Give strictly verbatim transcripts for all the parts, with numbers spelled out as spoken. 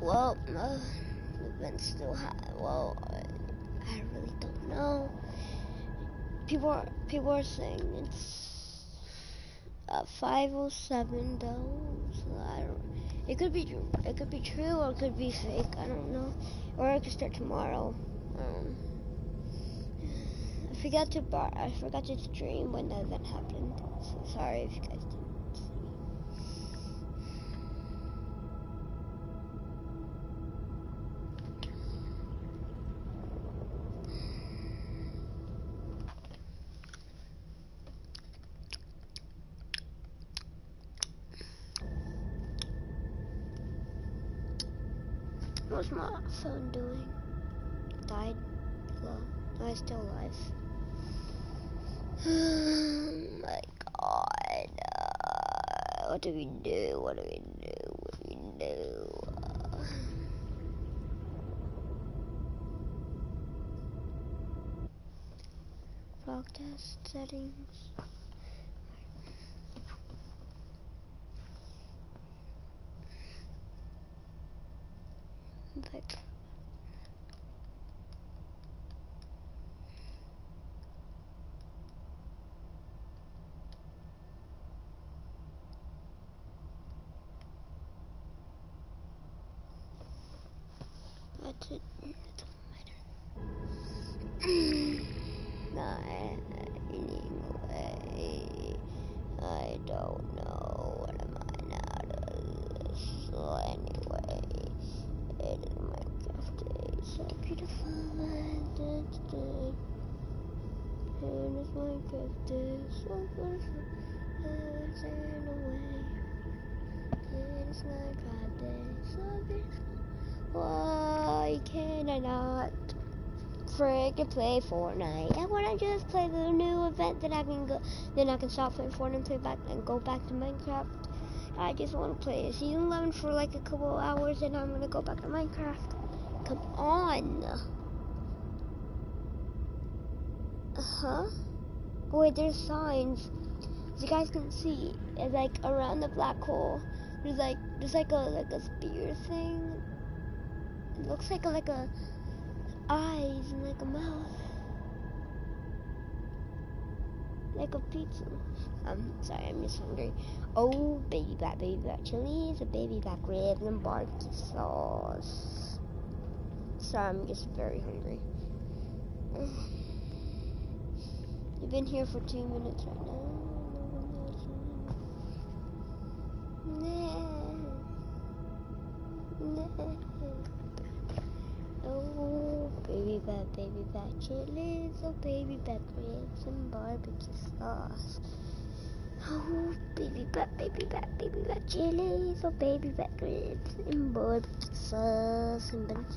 well, uh, the event's still high. Well, I, I really don't know. People are people are saying it's uh, five oh seven though. So I don't. It could be it could be true or it could be fake. I don't know. Or it could start tomorrow. Um, I forgot to bar. I forgot to stream when the event happened. So sorry if you guys didn't see. What's my phone doing? Died? Hello? No, I'm still alive. Oh my god. Uh, what do we do? What do we do? What do we do? Uh, Vlog test settings. Like, that's it. It doesn't matter. Nah, anyway, I don't know what am I now to this. So anyway, it is Minecraft Day. So beautiful and it's day. It is Minecraft Day. So beautiful. It's in a way. It is Minecraft Day. So beautiful. Why can I not friggin' play Fortnite? I wanna just play the new event, then I can go, then I can stop playing Fortnite and play back and go back to Minecraft. I just wanna play season eleven for like a couple of hours, and I'm gonna go back to Minecraft. Come on. Huh? Oh, wait, there's signs. As you guys can see, it's like around the black hole. There's like there's like a like a spear thing. It looks like a like a eyes and like a mouth, like a pizza. I'm sorry, I'm just hungry. Oh, baby back, baby back chilies, a baby back ribs, and barbecue sauce. Sorry, I'm just very hungry. You've been here for two minutes right now. Oh, baby back, baby back chilies, oh baby back ribs and barbecue sauce. Oh, baby back, baby back, baby back chilies, oh baby back ribs and barbecue sauce and ben-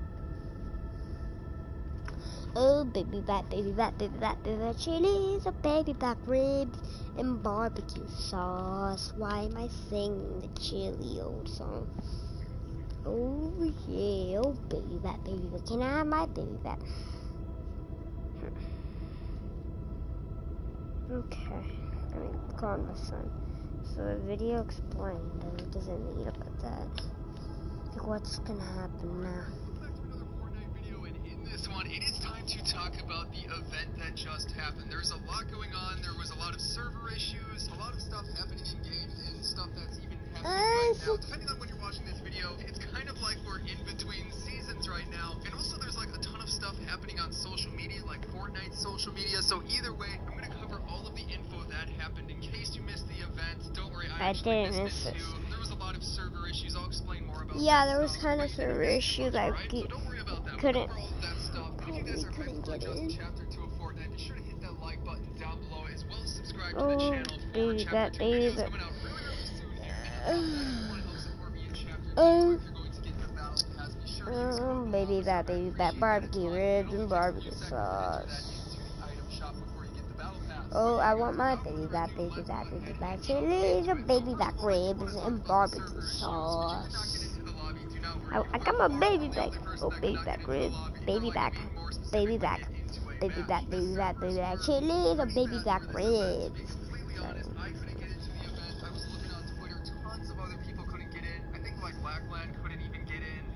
Oh, baby back, baby back, baby back, baby back chilies, oh baby back ribs and barbecue sauce. Why am I singing the chili old song? Oh yeah, oh baby back, baby back, can I have my baby back? Okay, I mean, call my son. So the video explained, and it doesn't need about that. Like, what's gonna happen now? This one, it is time to talk about the event that just happened. There's a lot going on. There was a lot of server issues, a lot of stuff happening in game, and stuff that's even happening right now. Depending on when you're watching this video, it's kind of like we're in between seasons right now. And also there's like a ton of stuff happening on social media, like Fortnite social media. So either way, I'm going to cover all of the info that happened. In case you missed the event, don't worry, I, I actually didn't missed miss it it. too. There was a lot of server issues. I'll explain more about Yeah, that there was stuff kind of right there server in the issues. intro, I right? So don't worry about that. We'll couldn't, cover all of that stuff. If you guys probably are hyped couldn't for get just in. chapter two of Fortnite, be sure to hit that like button down below, as well as subscribe to the Oh, channel for baby chapter back, two baby videos back. coming out really, really soon here. And on top of that, if you want to help support me in chapter two, or Um, if you're going to get the battle pass, be sure to use code um, baby Llama. back, baby back, barbecue ribs and barbecue sauce. Oh, I want my baby back, baby back, baby back chilies, and baby back ribs and barbecue sauce. I, I got my baby back. Oh, baby back ribs, baby back, baby back, baby back, baby back, baby back chilies, and baby back ribs. Sorry. I couldn't get into the event. I was looking on Twitter. Tons of other people couldn't get in. I think like Lackland couldn't even get in.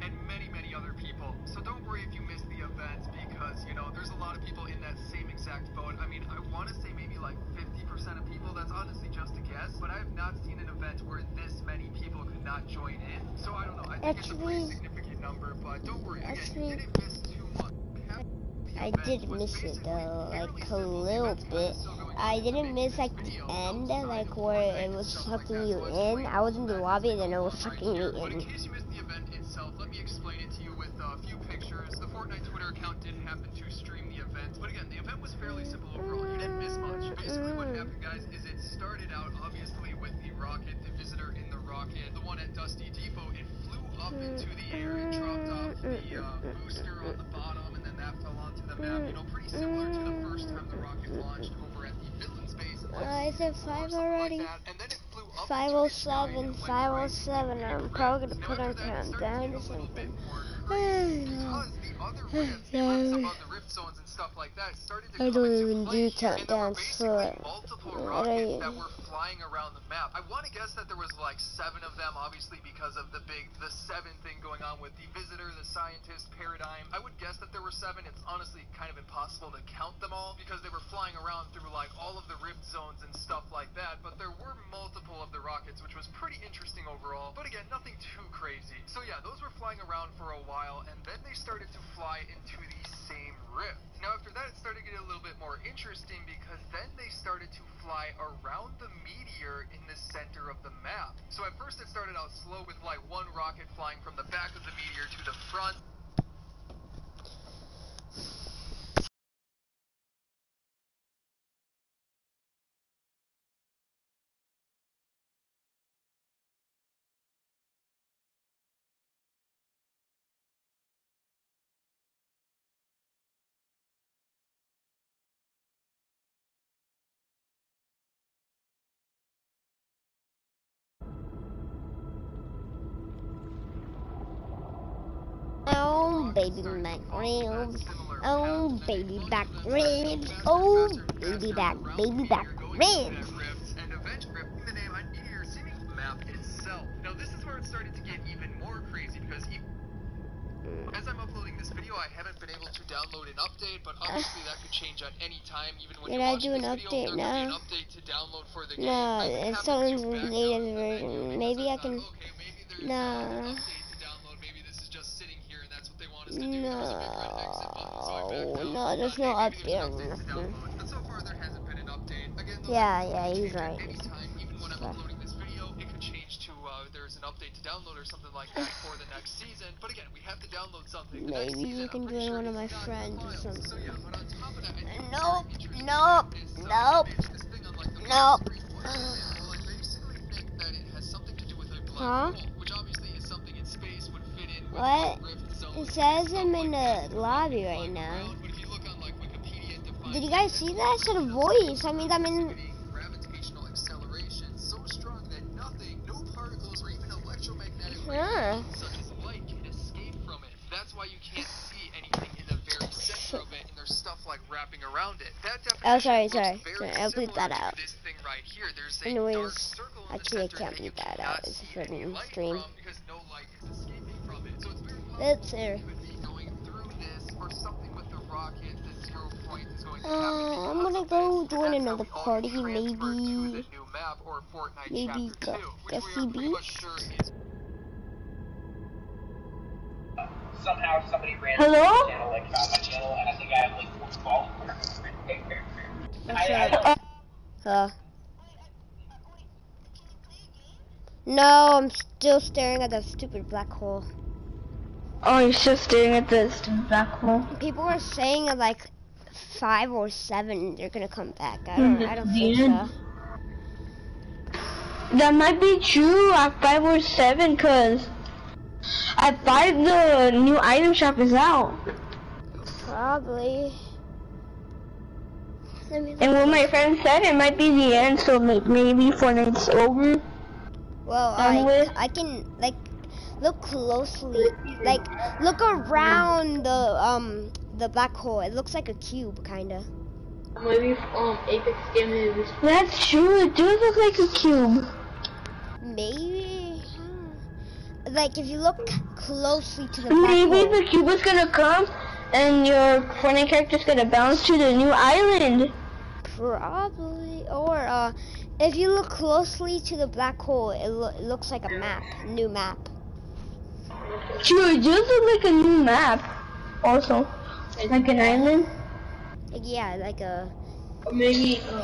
think it's a pretty Actually, significant number, but don't worry, again, actually, you didn't miss too much. Half the I event did was miss it basically though, fairly like a simple. The little event's kinda bit. still going on I in the didn't making miss this like the video, end, outside like of where Fortnite it and was stuff like sucking that, you so in. explain I was all in of the that as lobby we and go then it was along right sucking me here. But in in. case you missed the event itself, let me explain it to you with a few pictures. The Fortnite Twitter account did happen to stream the event, but again, the event was fairly simple overall. You didn't miss much. Basically what happened, guys, is it started out obviously with the rocket, the visitor in the rocket, the one at Dusty Depot. It flew up into the air, it dropped off the uh, booster on the bottom, and then that fell onto the map. You know, pretty similar to the first time the rocket launched over at the Villains base in Uh, is it five already? like that, and then it flew up five oh seven, five oh seven. I'm probably gonna put on countdown to something. Because the other rifts, the rifts above the rift zones and stuff like that started to I come don't into even play do here, and there were countdowns basically for it. multiple I rockets don't. that were flying around the map. I want to guess that there was like seven of them, obviously because of the big, the seven thing going on with the visitor, the scientist, paradigm. I would guess that there were seven. It's honestly kind of impossible to count them all because they were flying around through like all of the rift zones and stuff like that, but there were multiple of the rockets, which was pretty interesting overall, but again, nothing too crazy. So yeah, those were flying around for a while, and then they started to fly into the same rift. Now after that, it started getting a little bit more interesting because then they started to fly around the meteor in the center of the map. So at first it started out slow with like one rocket flying from the back of the meteor to the front. Oh, baby back ribs. Oh, baby back ribs. Oh, baby back, baby back ribs. And eventually, the name on meteor seeming map itself. Now this is where it started to get even more crazy because he, as I'm uploading this video, I haven't been able to download an update, but obviously that could change at any time. Even when Can you're I watching do an this video, update there could be an now? update to download for the game. No, I've been it's having someone's to back out native of the menu version. because Maybe I I thought, can. okay, maybe there's No. an update to download. Maybe this is just sitting here and that's what they want us to do. There was a big red exit button, so I backed out. No, there's Thought, no hey, maybe update there's an or update to nothing. download. But so far there hasn't been an update. Again, those Yeah, updates yeah, could he's change at right. any time. Even when I'm uploading this video, it could change to uh, there's an update to download or something like that for the next season. But again, we have to download something. The next Maybe season, you can I'm pretty join sure one of is my not in the friends or files. something. So yeah, but on top of that, I think Nope, it's very interesting nope, that this, uh, nope, image, this thing on like the nope. screen, what is it? Well, I basically think that it has something to do with a black Huh? hole, which obviously is something in space would fit in with What? rift zones. It says and I'm stuff in like the that. lobby right now. Around, but if you look on like Wikipedia, it defines Did you it guys as see that? It said a voice. I mean, I'm in. gravitational acceleration so strong that nothing, no particles or even electromagnetic Huh. radiation such as light can escape from it. That's why you can't see anything in the very center of it, and there's stuff like wrapping around it. That definition Oh, sorry, looks sorry. very sorry. I'll bleep similar that out. to this thing right here. There's a dark Anyways, circle in the actually, I center can't that you bleep that cannot out. It's a see any freaking light stream. from because no light is escaping from it. So it's very possible That's that there. you could be going through this or something with the rocket. The zero point is going to Uh, happen I'm gonna go join another party. Maybe. Map or Fortnite Maybe Chapter two, which Dusty we are pretty much Beach. sure is somehow somebody ran Hello? my channel, like found my channel, and I think I have like four followers. What's I, up? Uh. No, I'm still staring at that stupid black hole. Oh, you're still staring at the stupid black hole. People are saying at like five or seven they're gonna come back. I don't. I don't think Yeah. so. That might be true at five or seven, cause at five the new item shop is out. Probably. Let me look. And what my friend said, it might be the end, so may- maybe Fortnite's over. Well, done I with. I can like look closely. Like look around the um the black hole. It looks like a cube, kinda. Maybe um Apex Gaming. That's true, it does look like a cube. Maybe. Hmm. Like if you look closely to the black Maybe hole. the cube is gonna come, and your Fortnite character's gonna bounce to the new island. Probably. Or uh, if you look closely to the black hole, it, lo it looks like a map, new map. True, it just look like a new map. Also, like an island. Like, yeah, like a. Or maybe. Uh,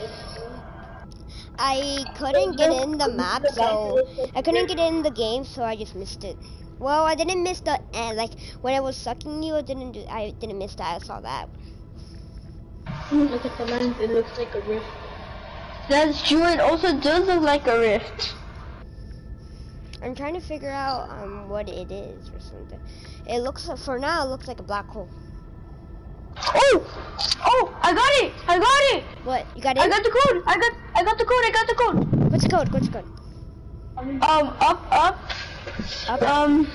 I couldn't get in the map, so I couldn't get in the game, so I just missed it. Well, I didn't miss the end. Like when I was sucking you, I didn't. Do, I didn't miss that. I saw that. Look at the lens. It looks like a rift. That's true. It also does look like a rift. I'm trying to figure out um what it is or something. It looks for now. It looks like a black hole. Oh! Oh! I got it! I got it! What? You got it? I got the code! I got I got the code! I got the code! What's the code? What's the code? Um, up, up, Up. um,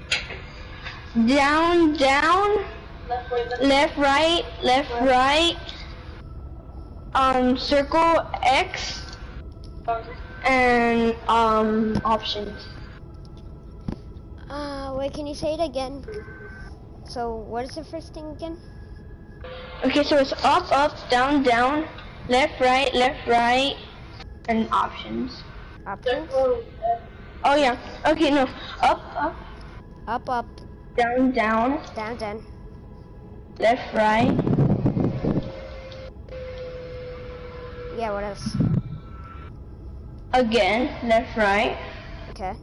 down, down, Left, right, left. left, right, left, right, um, circle X, and um, options. Uh, wait. Can you say it again? So, what is the first thing again? Okay, so it's up, up, down, down, left, right, left, right, and options. Options. Oh yeah. Okay, no. Up, up, Up, up, down, down, down, down. left, right. Yeah. What else? Again, left, right. Okay.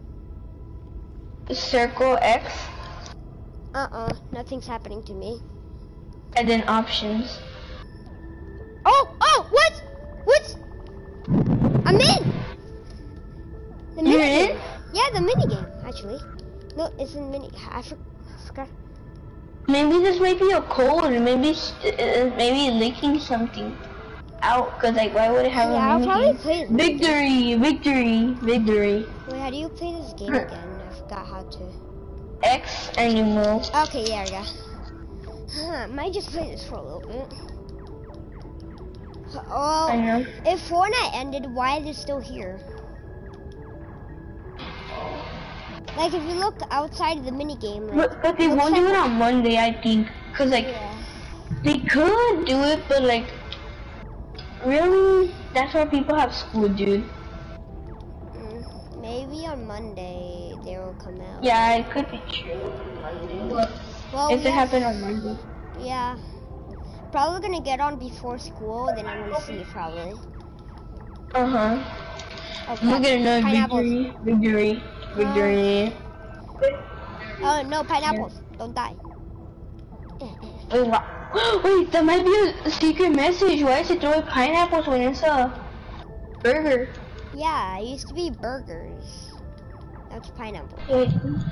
Circle X, Uh-uh. Nothing's happening to me. and then options. Oh! Oh! What? What? I'm in! The You're minigame. in? Yeah, the minigame, actually. No, it's in mini. I, for, I forgot. Maybe this might be a code. Maybe it's, uh, maybe leaking something out. Cause like, why would it have Yeah, a I'll probably minigame? play it. Victory! Victory! Victory! Wait, how do you play this game again? I forgot how to. X and you move. Okay, yeah, yeah. Huh, might just play this for a little bit. Oh, I know. if Fortnite ended, why is it still here? Like, if you look outside of the minigame, like, But, but they looks won't do like- it on Monday, I think. Cause like, Yeah. they could do it, but like, really? That's why people have school, dude. Mm, maybe on Monday they will come out. Yeah, it could be true. Well, If it yeah, happened on Monday. yeah. Probably gonna get on before school, then I'm gonna see it probably. Uh huh. Okay. We're gonna know Pineapples. victory, victory, victory. Oh no, pineapples! Don't die. Wait, what? Wait, that might be a secret message. Why is it throwing pineapples when it's a burger? Yeah, it used to be burgers. That's pineapple. Wait,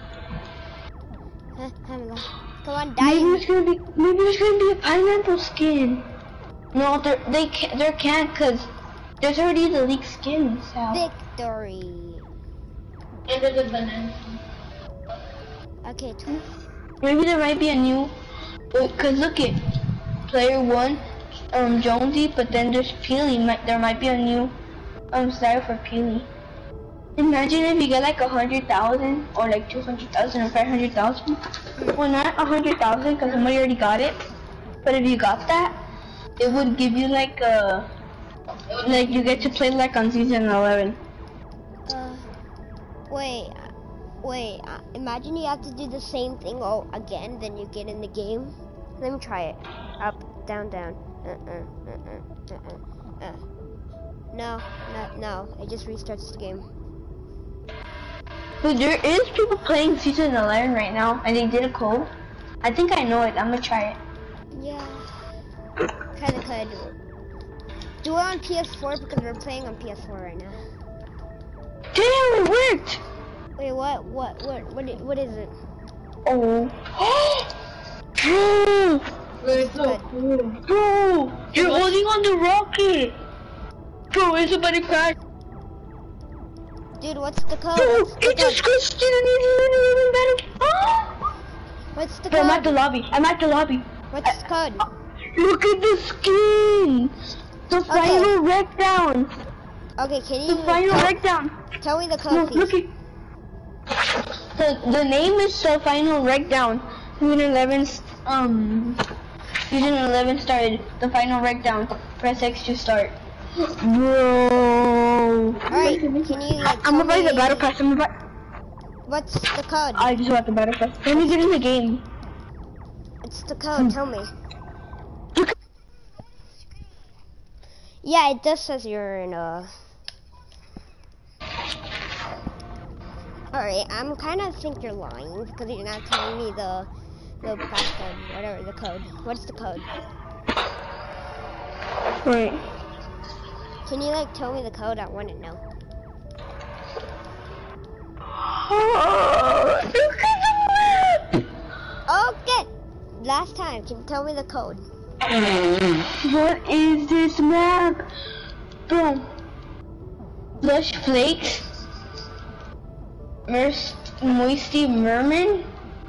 Huh, I'm alive. Come on, maybe die. there's gonna be maybe there's gonna be a pineapple skin. No, there they can't. There can't cause there's already the leaked skins out. Victory. And there's a banana. Okay, two. Maybe there might be a new. Wait, cause look it, player one, um Jonesy, but then there's Peely. Might there might be a new um style for Peely. Imagine if you get like a hundred thousand or like two hundred thousand or five hundred thousand. Well, not a hundred thousand because somebody already got it. But if you got that, it would give you like a like you get to play like on season eleven. Uh, wait, wait. Uh, imagine you have to do the same thing all again, then you get in the game. Let me try it. Up, down, down. Uh, uh, uh, uh, uh, uh. No, no, no. It just restarts the game. But there is people playing season eleven right now, and they did a code. I think I know it. I'm gonna try it. Yeah. Kinda could. Do it on P S four because we're playing on P S four right now. Damn, it worked! Wait, what? What? What? What? i- What is it? Oh. Bro! It's so Good. cool. Bro! You're holding on the rocket! Bro, it's about to crash. Dude, what's the code? Bro, What's the it just code? crashed in an even better. What's the Bro, I'm at code? the lobby. I'm at the lobby. What's the code? Look at the skin! The final wreck down! Okay, can The you final wreck down! tell me the No, code, look please? at the the name is the final wreck down. Season eleven, um, season eleven started. The final wreck down. Press X to start. Bro. Alright, can you like I'm tell gonna buy the me- battle pass. I'm gonna buy. What's the code? I just want the battle pass. Let me get in the game. It's the code, tell me. Yeah, it just says you're in a... Alright, I'm kind of think you're lying because you're not telling me the the passcode, whatever, the code. What's the code? Wait. Can you like tell me the code? I want to know. Oh, look at the map! Okay, last time, can you tell me the code? What is this map? Boom. Lush Flakes. Merc Moisty Merman.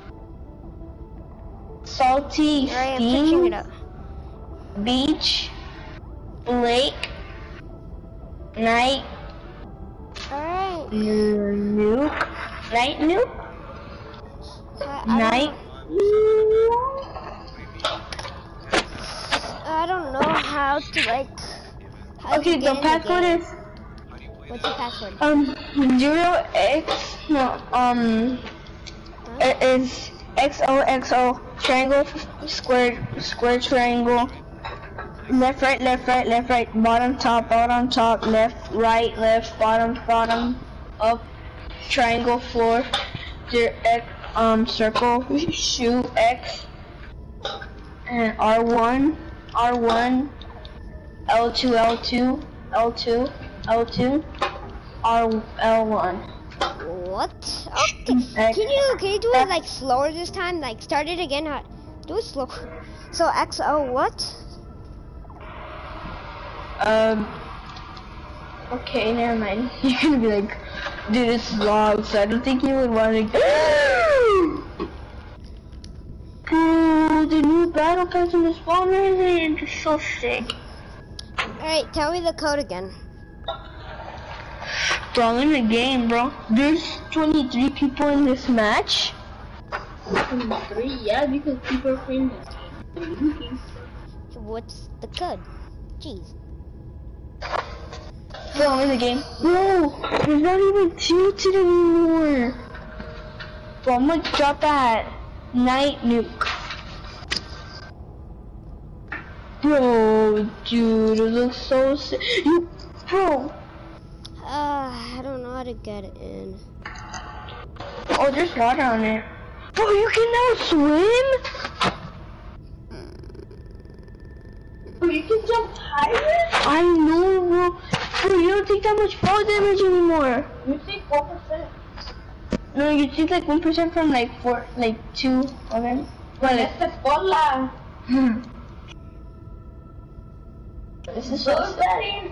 Salty Alright, I'm picking it Steam. up. Beach. Lake. Night. Alright. Nuke. Night Nuke. I, I Night. Don't, I don't know how to like. How Okay, to the get in password game. is What's your password? um zero x no um Huh? it is X O X O triangle square square triangle left right left right left right bottom top bottom top left right left bottom bottom up triangle floor zero x um circle shoe X and R one R one L two L two L two L two R L one. What? Okay. Can you can you do it like slower this time? Like start it again. Uh, do it slow. So X O what? Um. Okay, never mind. You're gonna be like, dude, it's long, so I don't think you would want to. Dude, the new battle pass in the spawner is so sick. Alright, tell me the code again. Bro, I'm in the game, bro. There's twenty-three people in this match. twenty-three, yeah, because people are playing this game. What's the code? Jeez. Bro, I'm in the game. Bro, there's not even tilted anymore. Bro, I'm gonna drop that night nuke. Bro, dude, it looks so sick. You, bro. Uh, I don't know how to get it in. Oh, there's water on it. Bro, you can now swim? Oh, you can jump higher? I know, bro. Bro, you don't take that much fall damage anymore. You take four percent. No, you take like one percent from like four, like two of them. Well, like, Esta bola. hmm. This is so sad.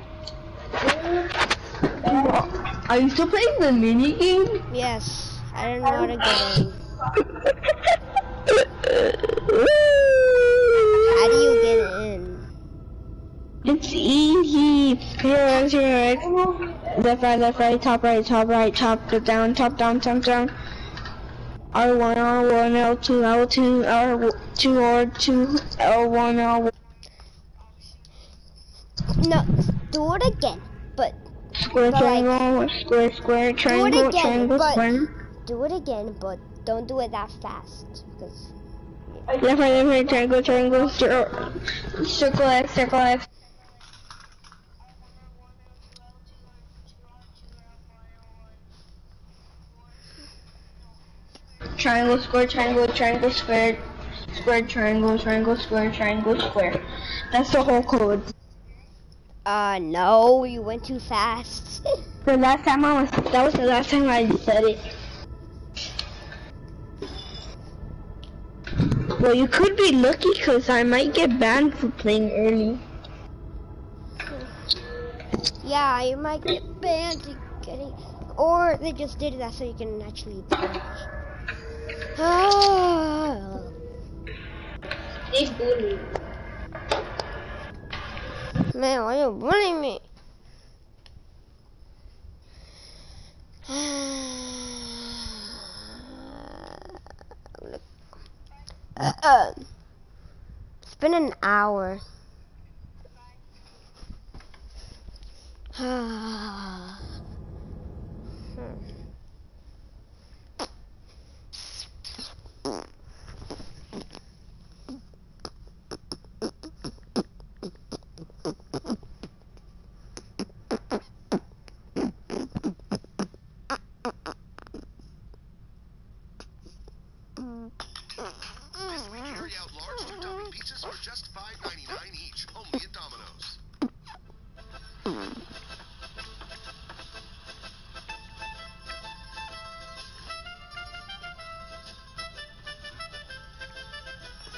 Are you still playing the mini game? Yes, I don't know how to get in. How do you get in? It's easy. Here, here. Left, right, left, right, top, right, top, right, top, down, top, down, top, down. R one, R one, L two, L two, R two, R two, L one, L one. No, do it again, but Square, But, like, triangle, square, square, triangle, again, triangle, but- square. do it again, but don't do it that fast, because Left, right, left, right, triangle, triangle, zero. Circle X, circle X. Triangle, square, triangle, triangle, square, square, triangle, triangle, square, triangle, square. That's the whole code. uh, no, you went too fast. The last time I was, that was the last time I said it. Well, you could be lucky because I might get banned for playing early. Yeah, you might get banned to getting, or they just did that so you can actually. Ah. They bully. Man, why are you bullying me? Uh, uh, it's been an hour. Hmm.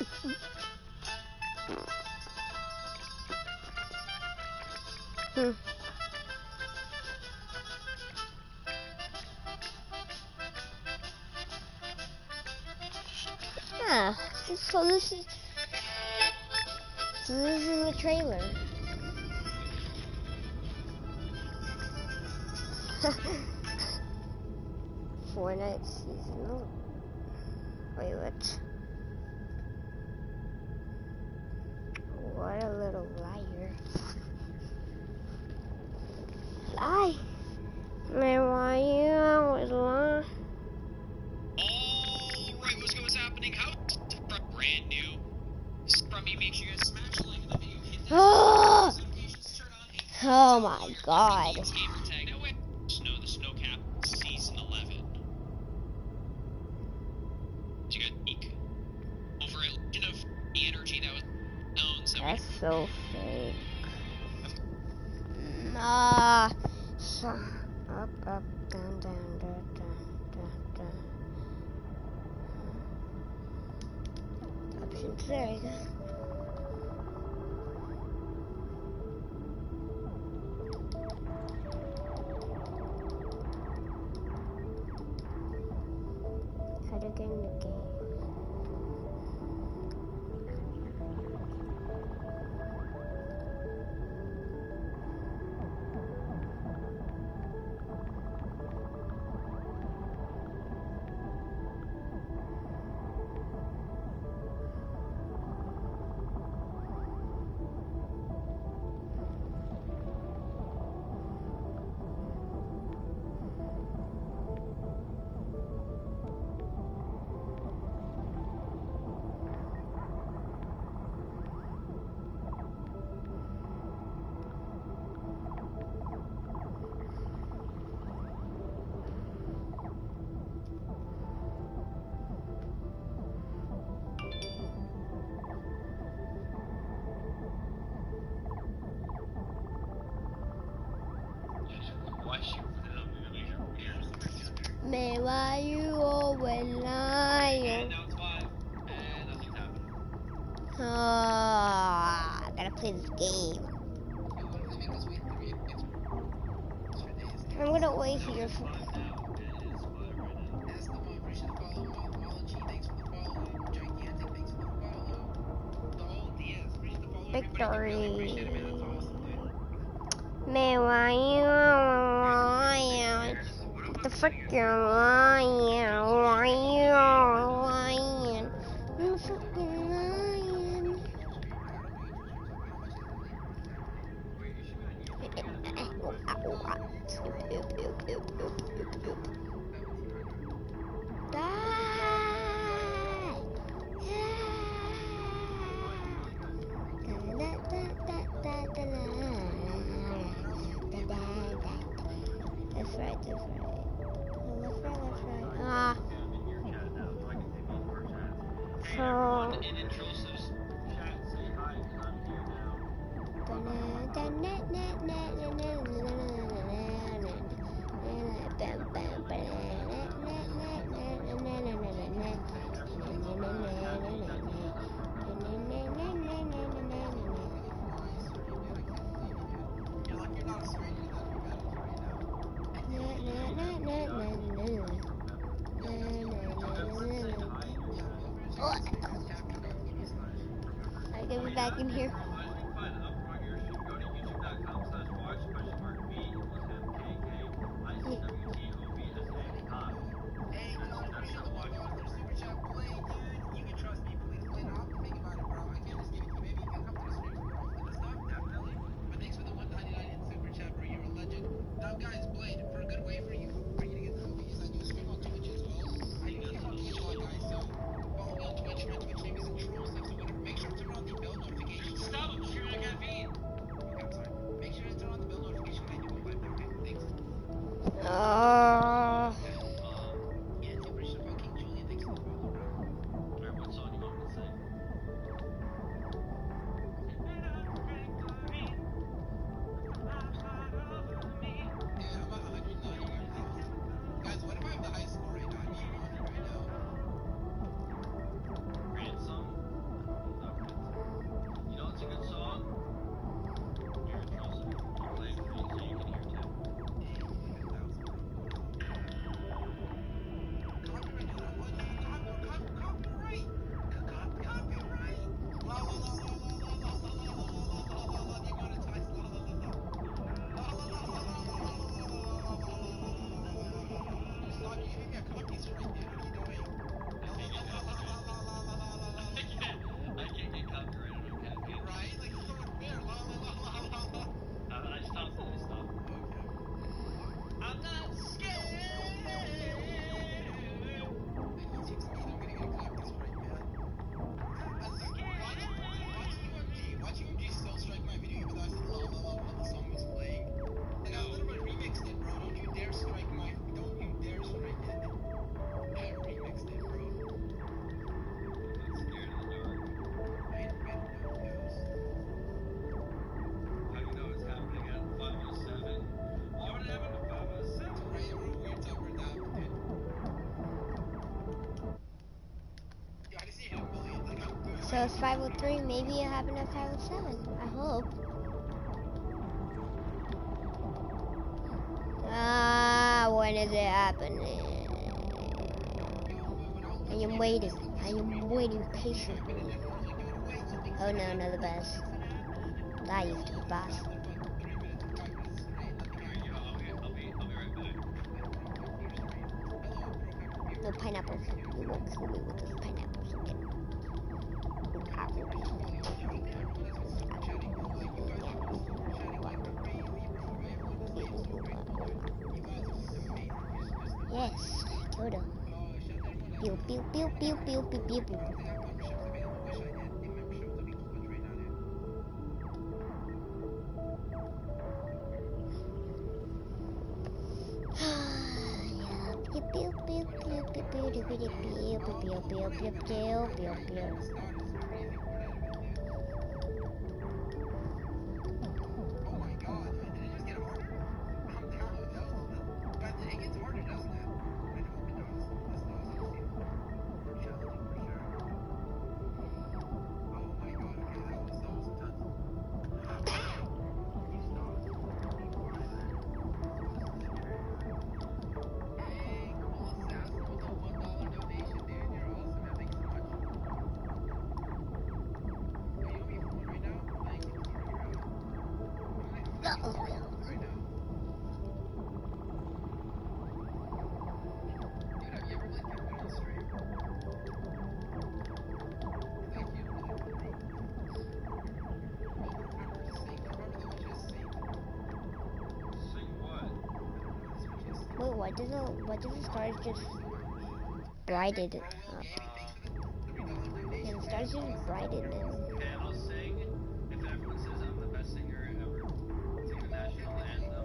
Hmm. Yeah, so this is so this is the trailer. Fortnite seasonal. Wait, what? What a little liar. Lie. Man, why you always lie? Alright, what's what's happening? How brand new? From me, make sure you guys smash the like in the video, hit that Oh, notifications, turn on it. oh my god. Games gamer tag. No way. Snow the Snowcap season eleven. You got Eek over at Legend of the Energy that was known. So That's so fake. Ah, so up, up, down, down, down, down, down, down. Options, there you go. How to get in the game. Man, why you always lying? now it's five, and nothing's happening. Oh, I gotta play this game. I'm gonna wait here for. Victory. Man, why you lying? What the frick you're lying? Why you lying? I'm fucking lying. That's right, that's right. Left, right, left, right. Ah. So. I get me back in here. Stop So it's five oh three, maybe it happened at five oh seven. I hope. Ah, when is it happening? I am waiting. I am waiting patiently. Oh no, another bus. That used to be bus. No pineapples. You won't kill me with those pineapples again. Yes, killed him. Pew pew pew pew pew pew pew pew. Wait, why does the why does the stars just brighten up? Yeah, the stars just brighten up. Okay, I'll sing if everyone says I'm the best singer ever. Sing the national anthem.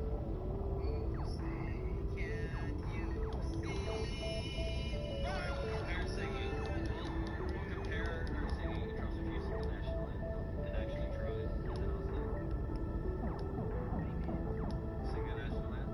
Alright, we'll compare singing. We'll, we'll compare our singing. Charles, if you sing the national anthem and actually try, and then I'll sing. Sing the national anthem.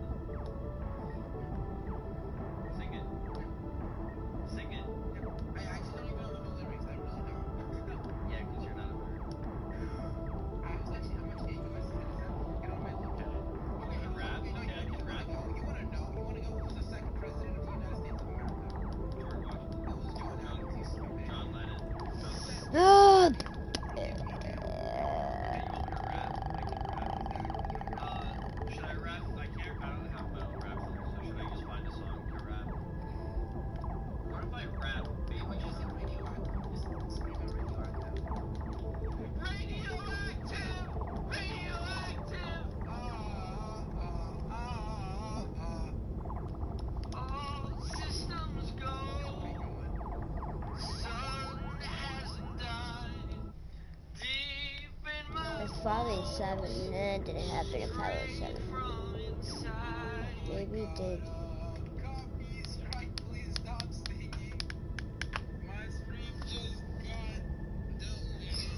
Sing it. Sing it. I actually don't even know the lyrics. I really don't. Yeah, because you're not American. I was actually, I'm actually a U S citizen. Get on my level. Okay. You wanna rap? Okay, no, Okay, I you, can you rap. wanna know? You wanna know? You wanna know who's the second president of the United States of America? George Washington. It was John Adams. Okay. John Lennon. John Lennon. Ah! Okay, you want me to rap? I can rap. Uh, should I rap? I can't, I don't have my own rap lyrics, so should I just find a song to rap? What if I rap? Maybe we just say radioactive. Just scream at radioactive. Radioactive! Radioactive! Ah, ah, ah, ah. All systems go. Sun hasn't died. Deep in my It's five oh seven, and then it didn't happen at five oh seven. from inside. Maybe it did. Copy strike, please stop singing. My stream just got deleted.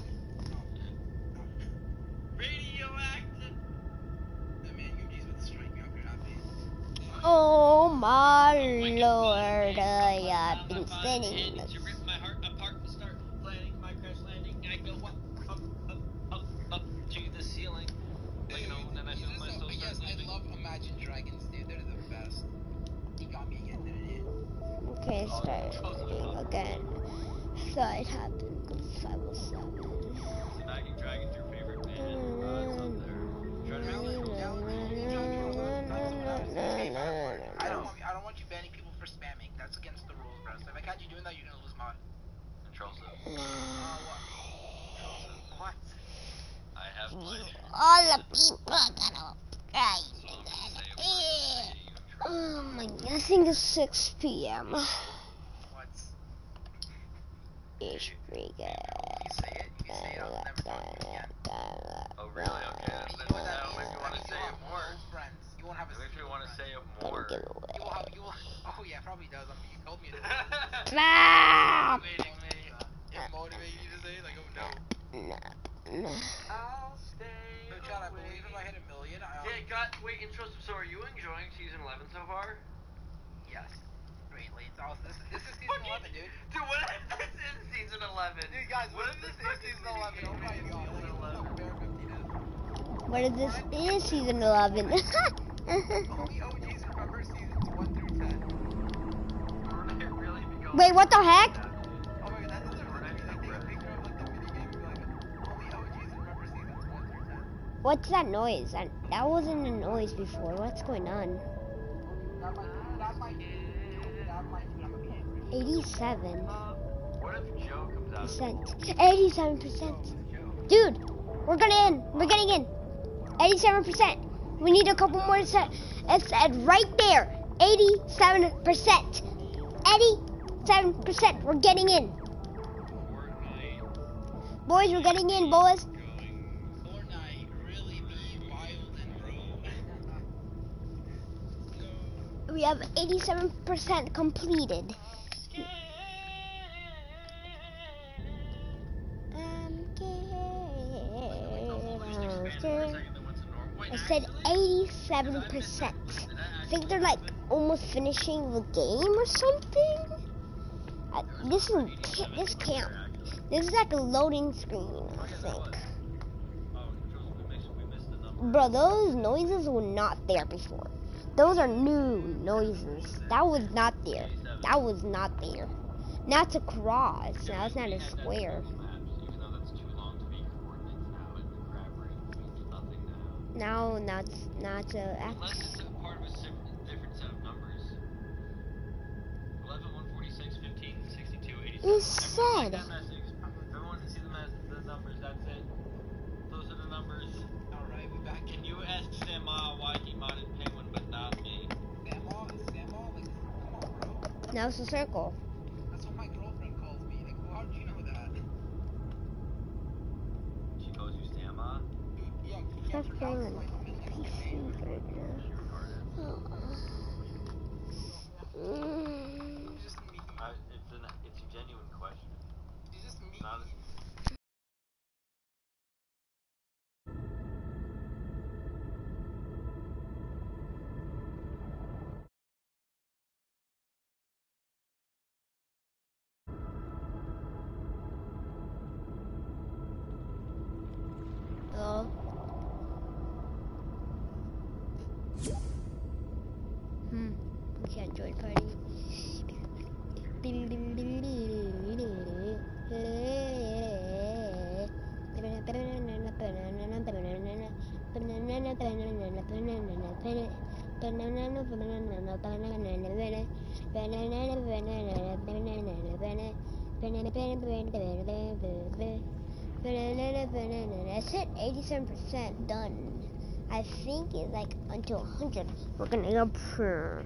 Radioactive. The man you used with the strike, you have your happy. Oh my lord, I have been Five spinning hands this. to rip my heart apart and start planning my crash landing. I go up, up, up, up, up to the ceiling. Like, you know, and then I feel my soul Yes, start I leaving. love Imagine Dragons, dude. They're the best. You got me again, didn't you? Okay, start again. Thought it happened with five oh seven. Is Imagine Dragons your favorite band? Uh, it's up there. Try to make it. I don't want I don't want you banning people for spamming. That's against the rules, bro. So if I catch you doing that, you're gonna lose mod. And Charles said, Uh, what? What? I have plenty. All the people that are crying. So I'm gonna say a word. Say you and Charles. Oh my god, I think it's six p m What's? It's pretty good. You say it. You say it. I'll never talk to you again. Oh, really? Okay. Then You know now that if you want to say it more, Old friends. You won't have a. if you want to say it Gonna more. give You will away. have. You will. Oh yeah, probably does. I mean, you told me to. Stop! Motivating me. It motivated you to say it? Like, oh no. No, no. I'll stay. So Chad, I believe if I hit a million, I. Yeah, got. Wait, intro. So, are you enjoying season eleven so far? Yes. Greatly. It's all, this, this is season eleven, dude. Dude, what? This is Season eleven. Dude, guys, what what if if this this is is season season eleven? Oh my god, Season look at eleven. what Bear fifteen is. What if this is season eleven? Only O Gs remember seasons one through ten. Fortnite really be going Wait, what the heck? Oh my god, that deserves a tweet. Like, take a picture of like the minigame and be like, only O Gs remember seasons one through ten. What's that noise? That, that wasn't a noise before. What's going on? That might, that might, that might, I'm gonna be eighty-seven What if Joe comes out? percent. eighty-seven percent. Dude, we're gonna in. We're getting in. eighty-seven percent. We need a couple more set. It's at right there. eighty-seven percent. eighty-seven percent. We're getting in. Fortnite Boys, we're getting in, boys. going. Fortnite really be wild and grow. We have eighty-seven percent completed. I said eighty-seven percent. I think they're like almost finishing the game or something. Uh, this is this can't. This is like a loading screen, I think. Oh, Joseph, we missed, we missed the number. Bro, those noises were not there before. Those are new noises. That was not there. That was not there. Now it's a cross. Now it's not a square. Even though that's too long to be coordinates now, and the grab rate means nothing now. Now, now it's not a Unless X. it's a part of a sim- different set of numbers. eleven, one forty-six, fifteen, sixty-two, eighty-seven. You Everyone said. like that message. Everyone can see the, mes- the numbers, that's it. Those are the numbers. Alright, we back. Can you ask Sam Ma why he modded Penguin but not me? Sam all is Sam all? Like, come on, bro. Now it's a circle. That's what my girlfriend calls me. Like, how did you know that? She calls you Sam Ma? Dude, yeah, you That's can't pronounce Penguin. like a minigame name. She retarded. Mm. It's just me. I, it's, an, it's a genuine question. It's just me. Not Oh. Hmm. We can't join party. That's it, eighty-seven percent done. I think it's like until one hundred. We're gonna go for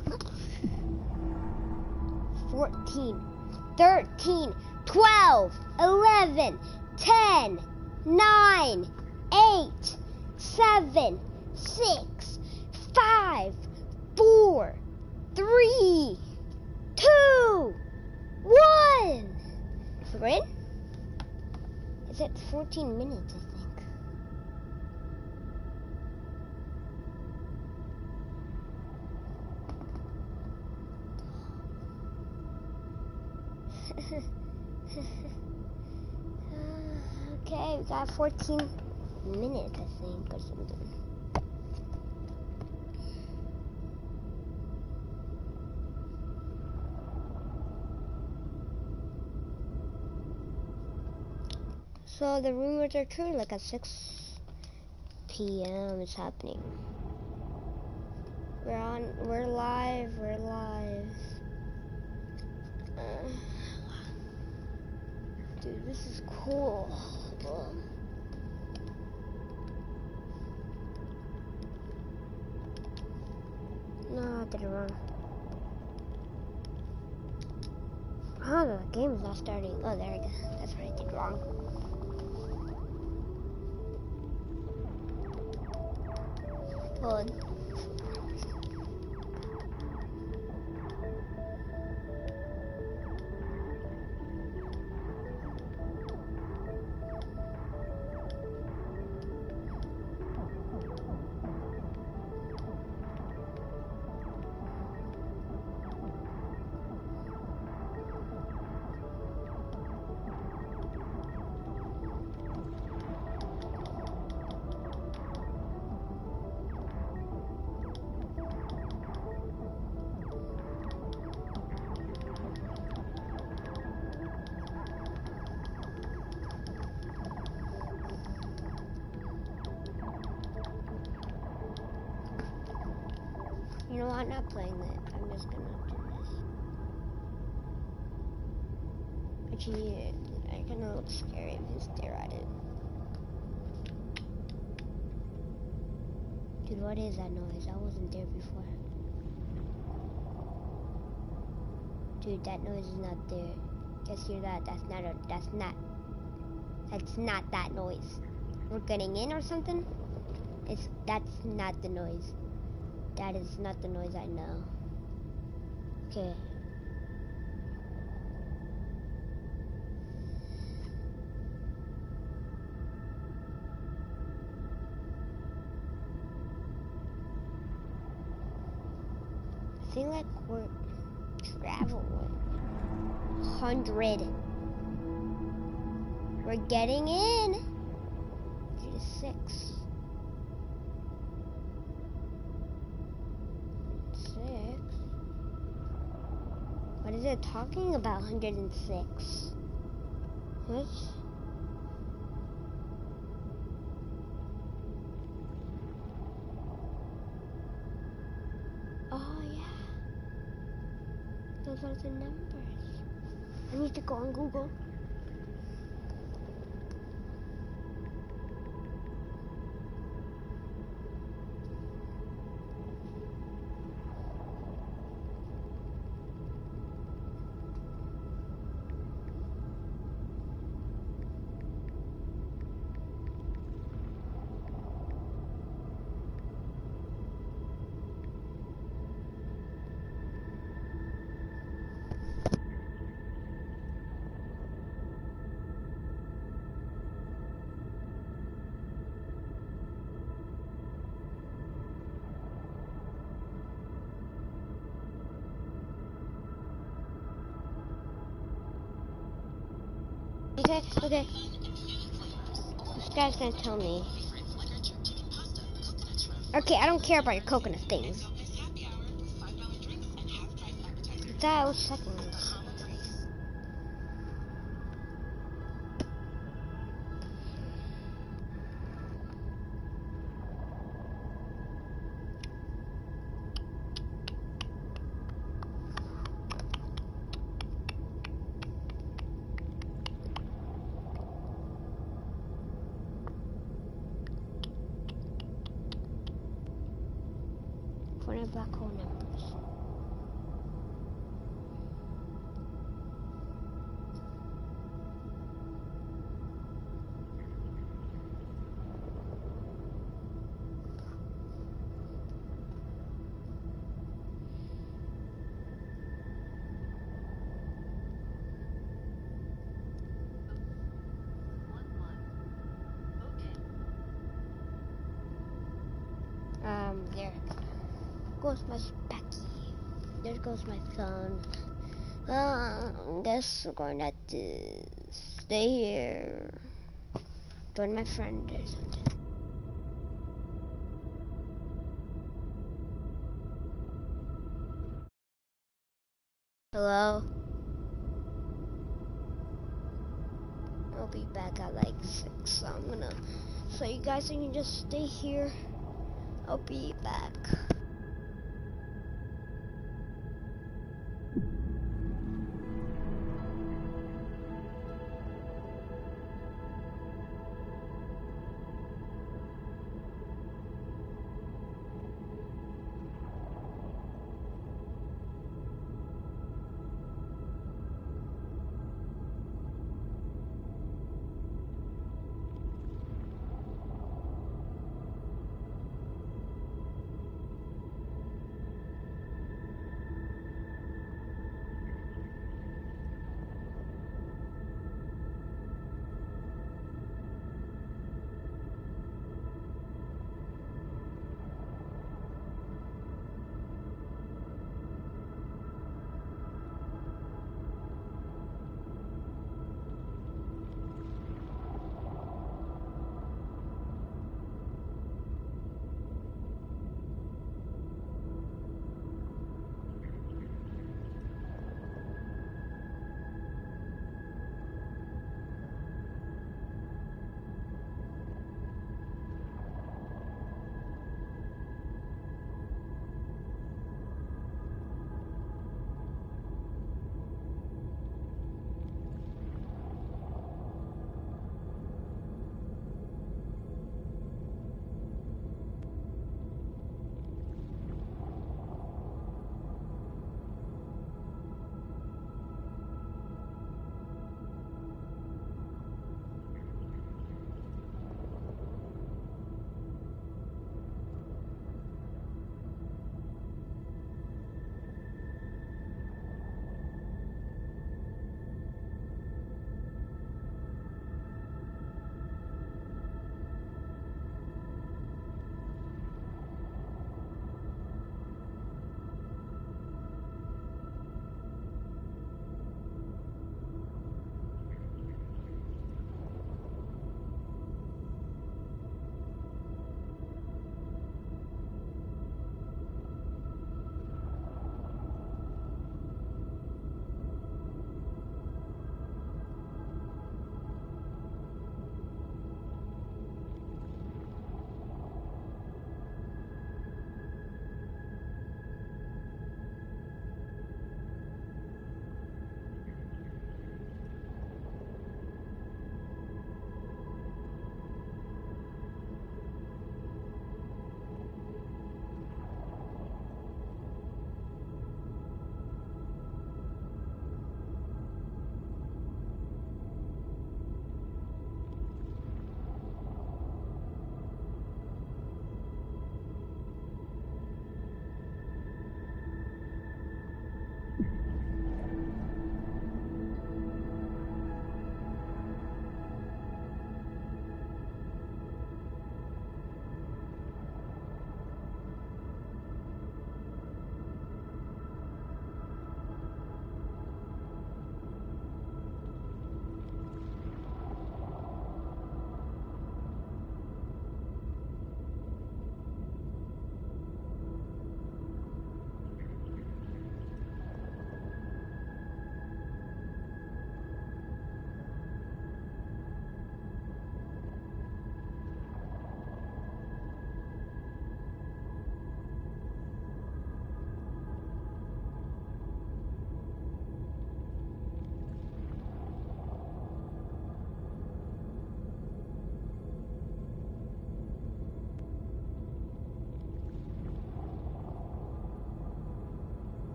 fourteen, thirteen, twelve, eleven, ten, nine, eight, seven, six, five, four, three, two, one. We're in? It's at fourteen minutes, I think. Okay, we got fourteen minutes, I think, or something. So the rumors are true, like at six p m it's happening. We're on, we're live, we're live. Uh, dude, this is cool. Um, no, I did it wrong. Oh, the game is not starting. Oh, there we go. That's what I did wrong. Hold. know, I'm not playing that. I'm just gonna do this. Actually, I kind of look scary if you stare at it. Dude, what is that noise? I wasn't there before. Dude, that noise is not there. Just hear that? That's not a, that's not, that's not that noise. We're getting in or something? It's, that's not the noise. That is not the noise I know. Okay. I feel like we're traveling. Hundred. We're getting in. Three to six. Six. What is it talking about? one hundred six. What? Oh yeah. Those are the numbers. I need to go on Google. Okay, okay. This guy's gonna tell me. Okay, I don't care about your coconut things. That was seconds. For the black hole numbers. Um, there goes my specky. There goes my phone. Uh, I guess we're going to have to stay here. Join my friend or something. Hello? I'll be back at like six, so I'm gonna, so you guys can just stay here. I'll be back.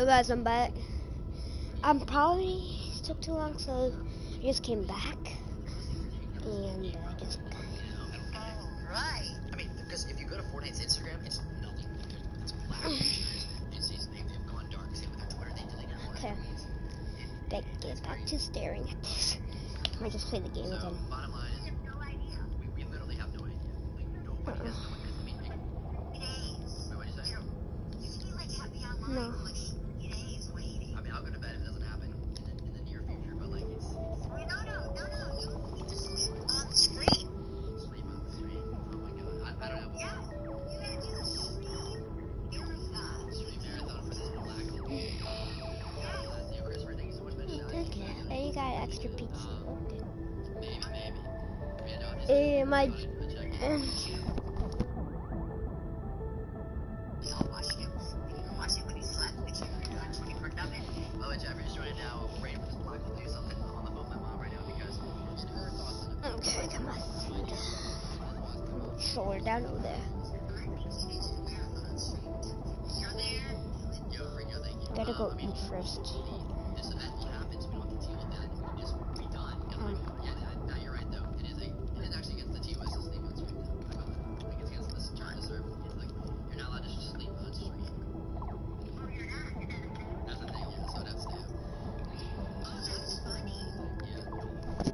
guys, I'm back. I'm probably took too long, so I just came back. And I uh, just... Right. I mean, because if you go to Fortnite's Instagram, it's nothing. It's black. It's, it's, they've gone dark. Same with their Twitter. They delete all Okay. Back, get back to staring at this. I might just play the game So, again. bottom line is, we, we literally have no idea. Like, nobody has no idea. I mean, like, wait, what'd you say? No. I mean, I'll go to bed if it doesn't happen in the, in the near future, but like, it's, it's sleep on the stream. Oh my god, I, I don't know. Stream marathon for this black hole. Uh, yeah, Christopher, thank you so much for that. Okay, and you got extra pizza. Um, Okay. maybe, maybe. Yeah, no, I'm just Eh, my... I'm checking. Um, We all watching him. We can watch it when he slept. We can watch when he perked up it. By the way, Jeffrey's joining now. We're waiting for this black hole to do something. I'm on the phone with my mom right now because in her thoughts on it. okay, I got my food. Shoulder down over there. Yo, Ringo, thank you. Gotta go Um, I mean, eat first. This event will happen, so we don't have to deal with that. We just be done. And like, Um. yeah, now you're right though. It is a, it is actually against the T O S sleep on stream. Like, it's against the turn to serve. It's like you're not allowed to just sleep on stream. That's the thing. Yeah, so that's the. Yeah.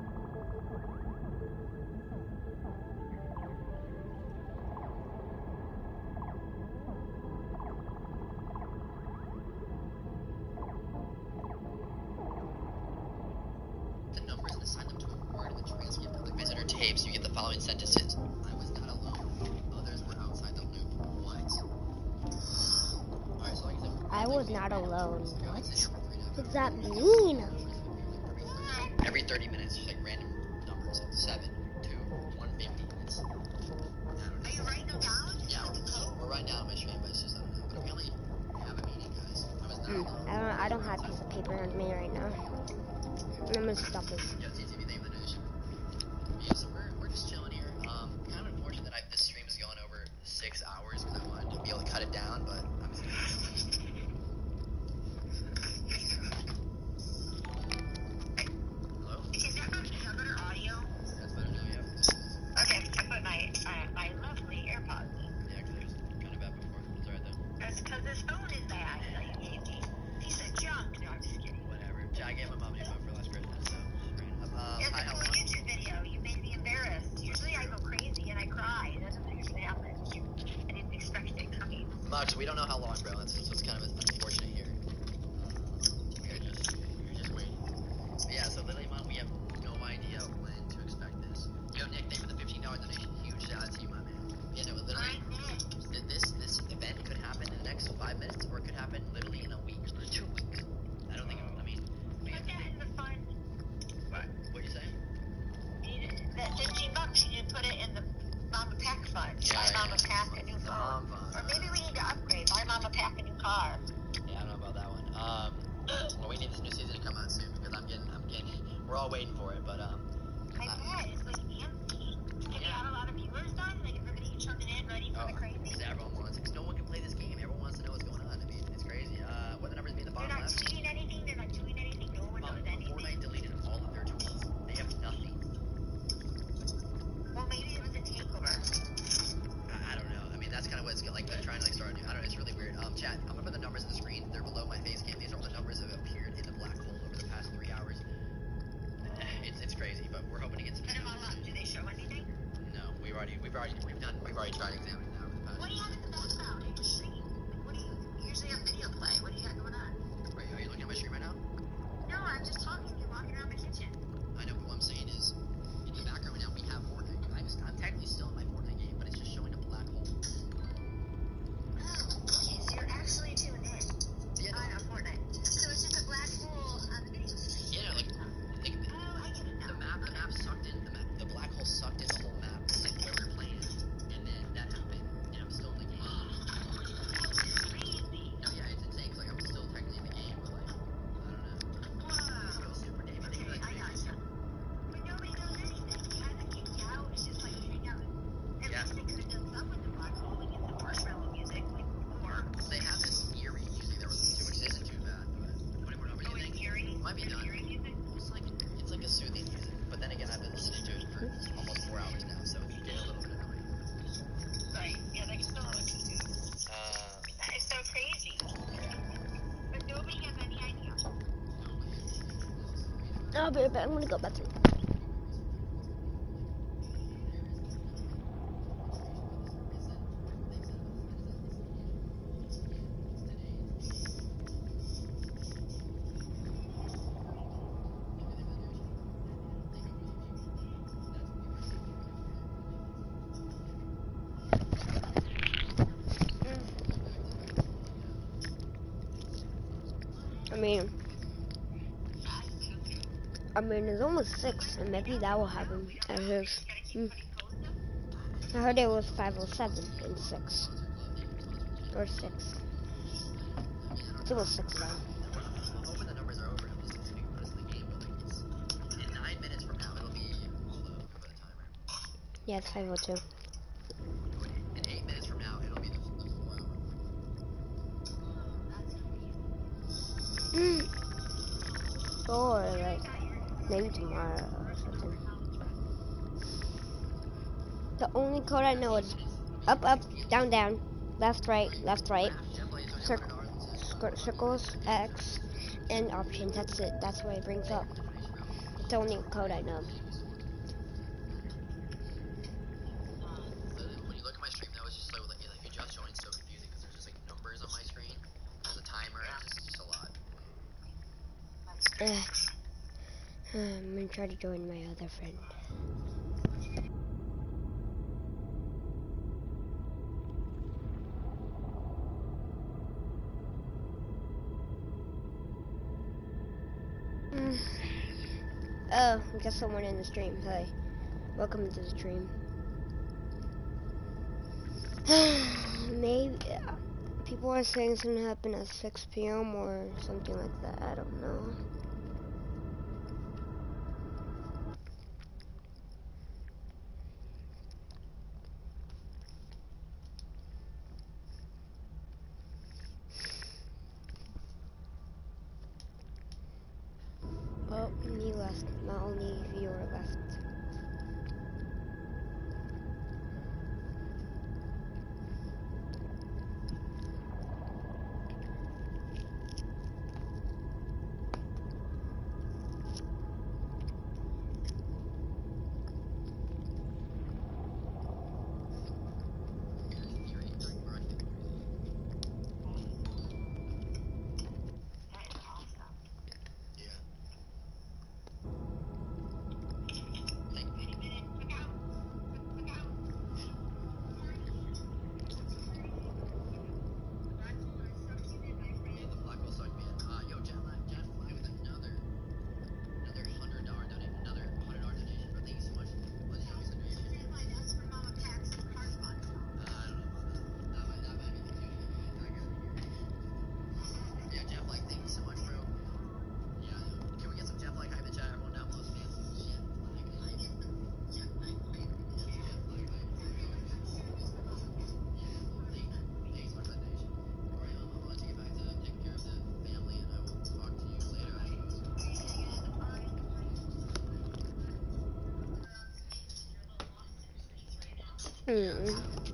The numbers and assign them to a word in the transcript of the visitor tape so you get the following sentences. I was not alone. Others were outside the loop. What? Alright, so like I said, I was not alone. What? What What does that mean? Every thirty minutes, just like random numbers, like seven, two, one fifty. It's. I don't know. Are you writing them down? Yeah, we're writing down my stream, but it's just I don't know. But we only have a meeting, guys. I was not Mm, alone. I don't. I don't have a piece of paper on me right now. I'm gonna stop this. Yeah, T T V, thank you for the donation. Yeah, so we're, we're just chilling here. Um, kind of unfortunate that I, this stream is going over six hours because I wanted to be able to cut it down, but I'm just Hello? Is that not better audio? That's better now, yeah. Okay, I put my uh, my lovely AirPods in. Yeah, actually, it was kind of bad before. It's alright though. That's because this phone is bad. That you gave me. Piece of junk. No, I'm just kidding. Whatever. I gave my mom a new phone for last Christmas, so just ran up. I'll be right back. I'm gonna go bathroom. I mean, I mean, it's almost six, and maybe that will happen. I heard, mm, I heard it was five oh seven and six, or six. It's almost six now. I'm hoping the numbers are over. I'm just continuing to put us in the game, but like it's in nine minutes from now, it'll be all the for the timer. Yeah, it's five oh two. In eight minutes from now, it'll be the, the four hour. Mm. Or like maybe tomorrow or something. The only code I know is up, up, down, down, left, right, left, right, Cir cir circles, X, and options. That's it. That's what it brings up. It's the only code I know. When you look at my stream now, it's just like, like if you just joined, it's so confusing because there's just like numbers on my screen. There's a timer, and it's just a lot. Uh, I'm gonna try to join my other friend. Mm. Oh, we got someone in the stream. Hi. Welcome to the stream. Maybe uh, people are saying it's gonna happen at six P M or something like that. I don't know. Oh, me left. My only viewer left. Mm.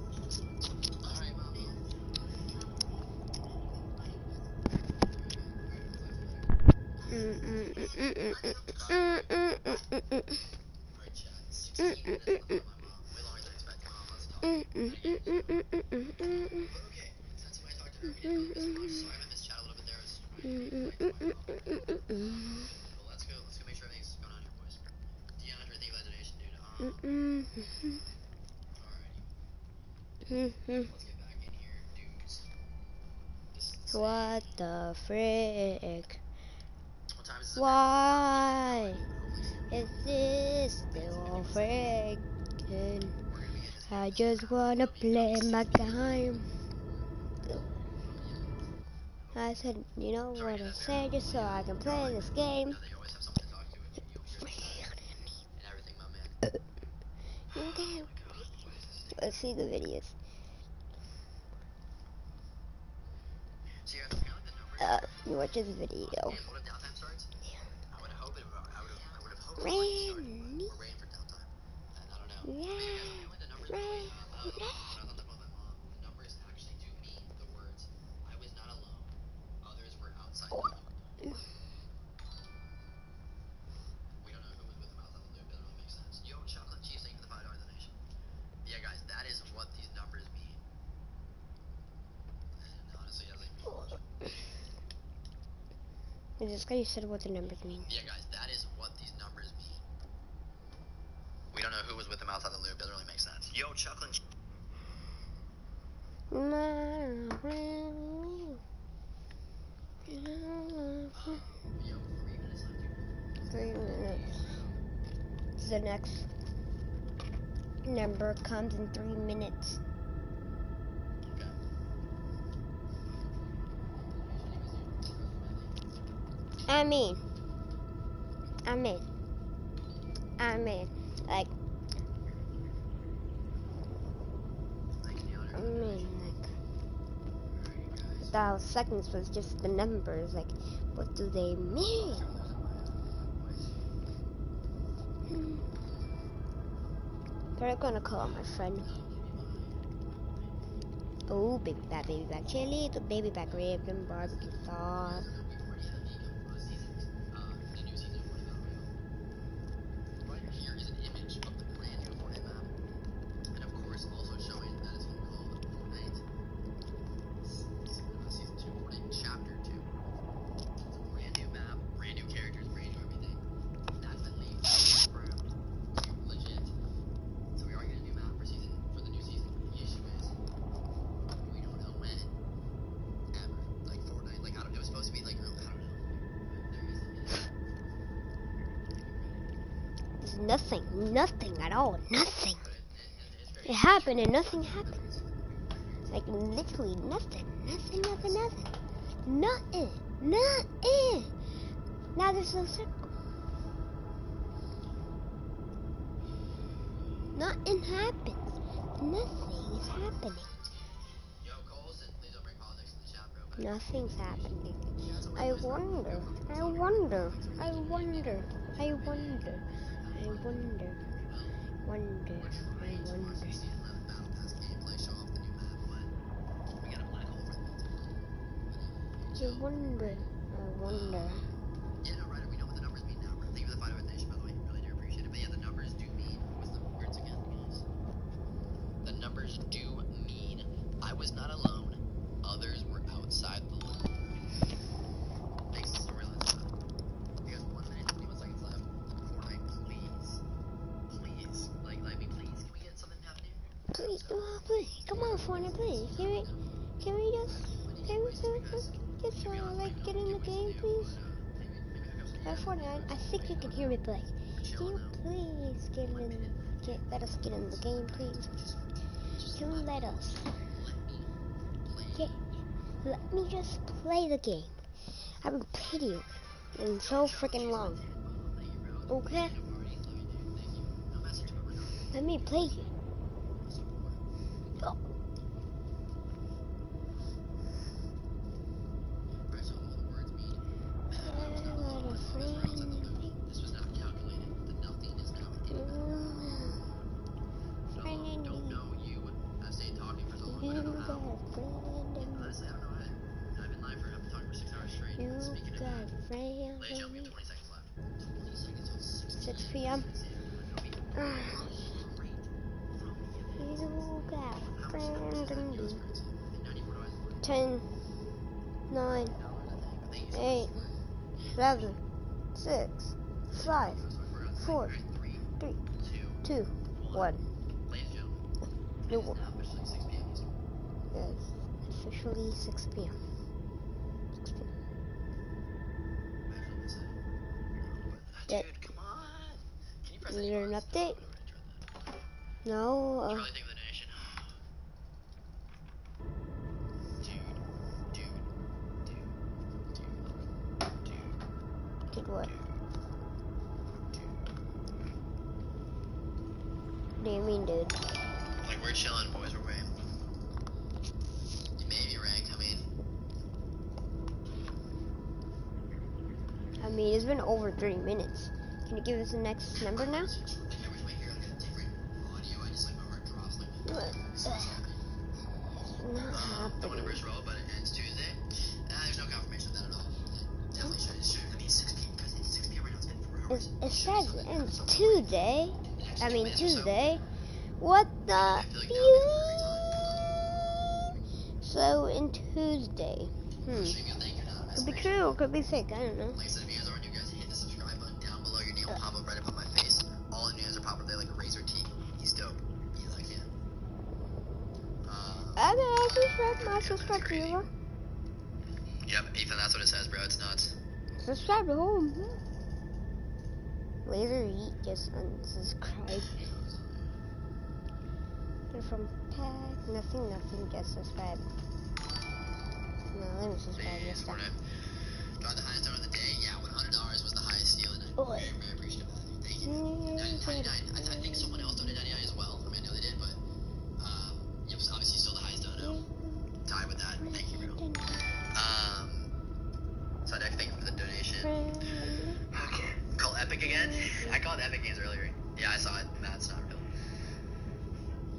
What the frick? Why is this still freaking? I just wanna play my game. I said, you know what I said, just so I can play this game. Okay. Let's see the videos. Uh, you watch this video. Randy. Yeah. Randy. This guy said what the numbers mean. Yeah, guys, that is what these numbers mean. We don't know who was with him outside the loop. Doesn't really make sense. Yo, Chuckling. Yo, three minutes left. Three minutes. The next number comes in three minutes. Okay. I mean, I mean, I mean, like, I mean, like, the seconds was just the numbers. Like, what do they mean? Hmm. They're gonna call my friend. Oh, baby back, baby back chili, the baby back rib and barbecue sauce. Here is an image of the brand new Fortnite map, and of course also showing that it's going to be called Fortnite Season two, Fortnite Chapter two. It's a brand new map, brand new characters, brand new everything. That's been leaked, confirmed, legit. So we are getting a new map for season for the new season. The issue is we don't know when, ever. Like Fortnite, like I don't. It was supposed to be like I don't know. There is a There's nothing, nothing at all, nothing. It happened and nothing happened. Like literally nothing, nothing, nothing, nothing. Nothing, nothing. Now there's no circle. Nothing happens. Nothing is happening. Yo, Colson, please don't bring politics in the chat, bro. But Nothing's happening. I wonder, I wonder, I wonder, I wonder, I wonder, wonder, I wonder. Battle Pass gameplay show off the new map, but we got a black hole for them. I wonder, I wonder. Yeah, no, right. We know what the numbers mean now. We're leaving the fight with Nation, by the way. Really do appreciate it. But yeah, the numbers do mean. What's the words again, guys? The numbers do mean I was not alone. Others were outside the loop. Makes us realize that. You guys, one minute, fifty-one seconds left. Fortnite, please, please, like, let me please. Can we get something happening? Please, oh, please, come on, Fortnite, please. Can we, can we just, can we, can we just, just uh, like, get in the game, please? Uh, Fortnite, I think you can hear me play. Can you please get in, get, let us get in the game, please? Can you let us? Yeah, let me just play the game. I've been playing it in so freaking long. Okay? Let me play it. Oh. This was not calculated. The nothing is coming. No, don't know you. I've stayed talking for so long. I don't know how. Honestly, I don't know how. I've been live for, I've been talking for six hours straight. You Speaking of got that, friends. ladies and gentlemen, we have twenty seconds left. twenty seconds till six six p m You got friends in me. Ten, nine, eight, seven, six, five, four, three, two, one. Ladies and gentlemen, New it's one. now officially six p m Yes, officially six p m six p m Dude, Yeah. come on. Can you press Is any there an buttons? update? What No, do uh, you really think of the donation? Dude, dude, dude, dude, dude, did what? What do you mean, dude? Like, we're chilling, boys, we're waiting. You may be ranked, I mean. I mean, it's been over thirty minutes. Can you give us the next number now? Yeah, we might hear like a different audio. I just like my heart drops like. What? It's not happening. It's not Um, the happening. Winterverse roll, but it ends Tuesday. Uh, there's no confirmation of that at all. It definitely should. It should. I mean, six p m because it's six p m right now. It's been four hours. It, it should be says something it ends happening. Tuesday. The next I two mean minutes or so. Tuesday. What the? I feel like now would be the perfect time. So in Tuesday. Hmm. Stream, you think you're not, man. guys. Could be Make true, sure- or could be fake. I don't know. Like I said, if you guys aren't new, guys, hit the subscribe button down below. Your name will pop up right up on my face. All the names are popping up there like Razor T. He's dope. He's like him. Um, I don't subscribe, my subscribe to you. yep, Ethan, that's what it says, bro. It's nuts. Subscribe to home. Laser Eat just unsubscribe. They're from Pack. Nothing, nothing. Just subscribe. No, let me subscribe Hey, this time. Fortnite. Got the highest donor of the day. Yeah, one hundred dollars was the highest deal, and I'm Oh. very, very appreciative of that. Thank you. ninety-nine. I, I think someone else donated ninety-nine as well. I mean, I know they did, but um, it was obviously still the highest donor. Tied with that. Thank you, bro. Um, so Dex, thank you for the donation. Okay. Call Epic again? I called Epic Games earlier. Yeah, I saw it. No, it's not real. Uh,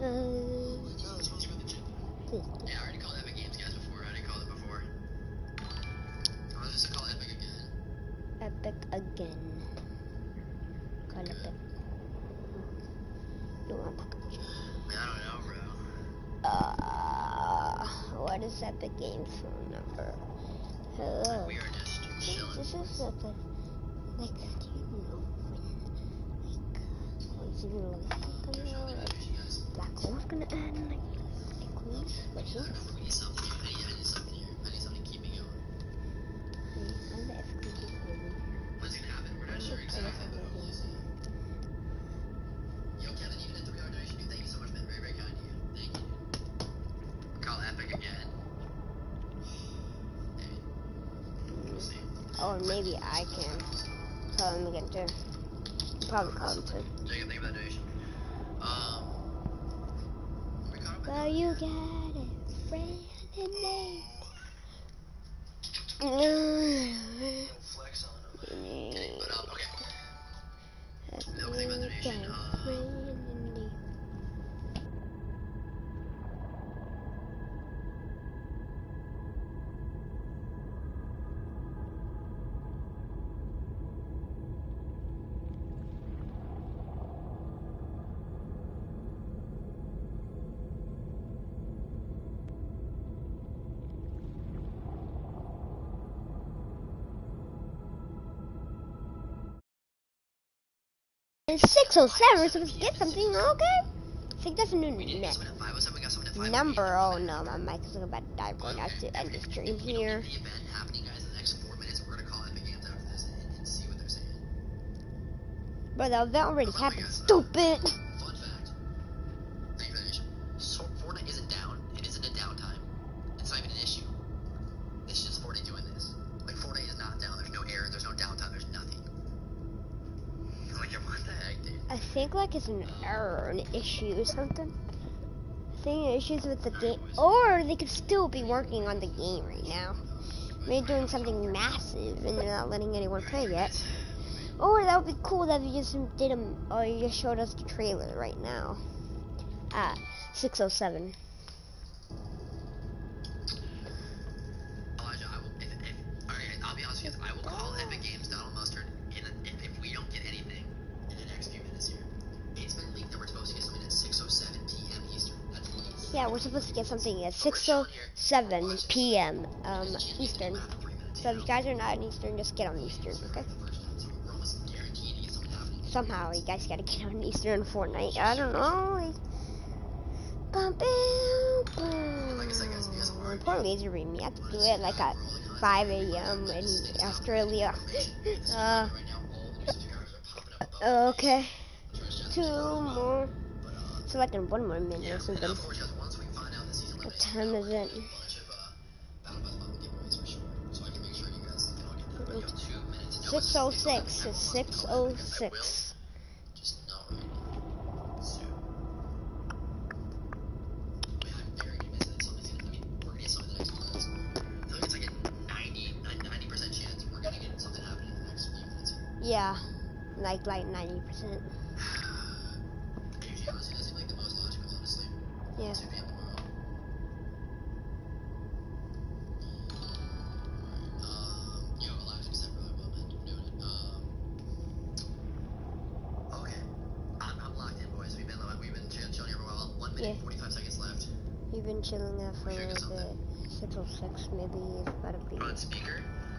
Yeah, I already called Epic Games, guys, before. I already called it before. I was just to call Epic again. Epic again. Call Epic. No, I'm not gonna try. Man, I don't know, bro. Uh, what is Epic Games phone number? Hello. We are just chilling. This is Epic. Like, do you know when, like, what's even really gonna know? Like, Black Hole's gonna end? Like, like, who's, what is? We need something here. I need, I need something here. I need something to keep me going. I'm the F K G baby. When's it gonna happen? We're not sure exactly, but hopefully soon. Yo, Kevin, even a three dollar donation, dude, thank you so much, man. Very, very kind of you. Thank you. Call Epic again. Maybe. We'll see. Or maybe I can tell him again too. Probably call him too. Jacob, thank you for that donation. Um, we caught up with Well, you got a friend in me. flex on him. But, um, okay. No, thank you for that donation. Um, It's six oh seven, so let's get something, okay? I think that's a new we did get net someone at five oh seven. We got someone at five oh eight. number. Oh no, my mic is about to die. I'm going to have to end the stream We don't here. get the event happening, guys, in the next four minutes. We're gonna call Epic Games after this and, and see what they're saying. Bro, the event already Oh, happened. yes. Stupid. Fun fact. Thank you for that issue. So, Fortnite isn't down. It isn't a downtime. It's not even an issue. It's just Fortnite doing this. Like, Fortnite is not down. There's no error. There's no downtime. There's nothing. Like, what the heck, dude? I think like it's an error, an issue or something. I think issues with the game, or they could still be working on the game right now. They're doing something massive and they're not letting anyone play yet. Or that would be cool that you just did them, or you just showed us the trailer right now at six oh seven. Elijah, I will, if, if, alright, I'll be honest with you, I will call Epic Games Donald Mustard in a, if, if we don't get anything in the next few minutes here. It's been leaked that we're supposed to get something at six oh seven p m Eastern. That's leaked. Yeah, we're supposed to get something at six oh seven p m Um, Eastern. So if you guys are not in Eastern, just get on Eastern, okay? So we're almost guaranteed to get something happening. Somehow you guys gotta get on Eastern Fortnite. I don't know. Like, bum, bum, bum. Like I said, guys, if you guys are Poor Laser Beam, you have to do it like at five a m in Australia. uh, okay. Two more. So like in one more minute or something. What time is it? six oh six. It's six oh six. Just not right now. So, man, I'm very convinced that something's gonna, I mean, we're gonna get something in the next few minutes. I feel like it's like a ninety, ninety percent chance we're gonna get something happening in the next few minutes. Yeah, like like ninety percent. Usually, honestly, that seems like the most logical, honestly. Yeah. two p m tomorrow. Um, yo, Alexa, except for that, well, man, I'm doing it. Um, okay. I'm, I'm locked in, boys. We've been, we've been chilling, chilling here for a while. One minute, Yeah. forty-five seconds left. You've been chilling there for a We should get little bit. six oh six, maybe it's about to be. On speaker.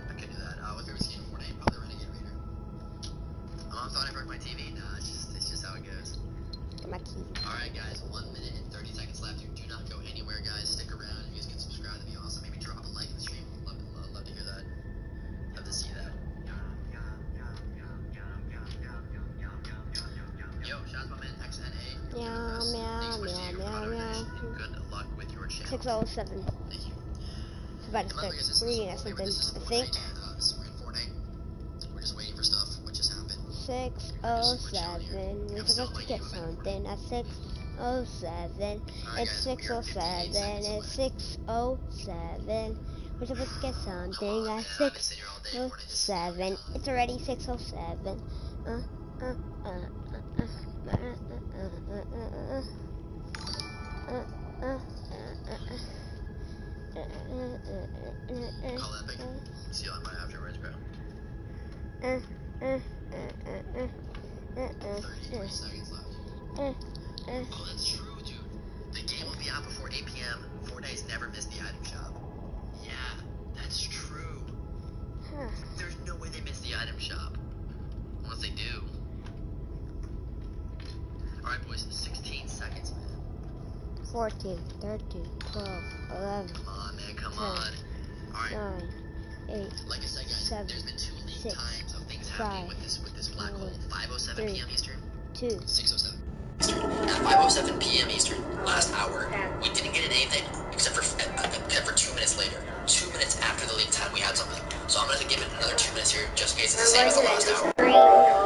my T V. No, it's just, it's just how it goes. Get my key. Alright, guys, one minute and thirty seconds left. You do not go anywhere, guys. Stick around. If you guys can subscribe, that'd be awesome. Maybe drop a like in the stream. Love, love, love to hear that. Love to see that. Yo, shout out to my man X N A. Meow, meow, meow, meow, meow. Good luck with your channel. six oh seven. Thank you. It's about to Come on, guys, start this is reading at Fortnite. something, This is I Fortnite, think. and, uh, this is- we're in Fortnite. We're just waiting for stuff. What just happened? six oh seven. We're supposed to get something at six oh seven. It's six oh seven. It's six oh seven. We're supposed to get something at six oh seven. It's already six oh seven. Uh, uh, uh, uh, uh, uh, uh, uh, uh, uh, uh, Call Epic. See you on my afterwards, bro. uh, uh, uh, uh, uh, uh, thirty seconds left. uh, uh. Oh, that's true, dude. The game will be out before eight p m Fortnite's never missed the item shop. Yeah, that's true. Huh. There's no way they missed the item shop. Unless they do. Alright, boys, sixteen seconds, man. fourteen, thirteen, twelve, eleven, Come on, man, come ten, on. Alright, nine, eight, like I said, guys, seven, there's been two lead six, times of things happening five, with this with this black hole. four, five oh seven p m Eastern, two, six oh seven. At five oh seven p m Eastern, last hour, we didn't get anything except for uh, except for two minutes later. Two minutes after the lead time, we had something. So I'm gonna give it another two minutes here, just in case it's the same as the last hour.